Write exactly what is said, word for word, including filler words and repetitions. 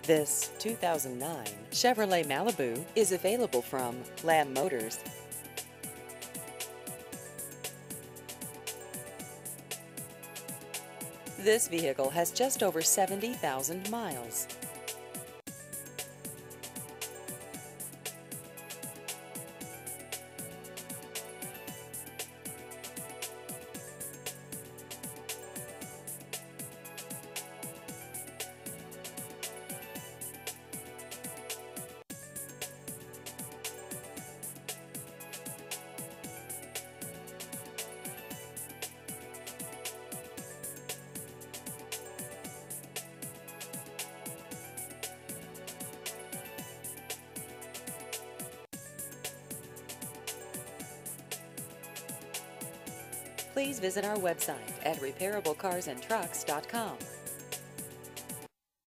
This two thousand nine Chevrolet Malibu is available from Lamb Motors. This vehicle has just over seventy thousand miles. Please visit our website at repairable cars and trucks dot com.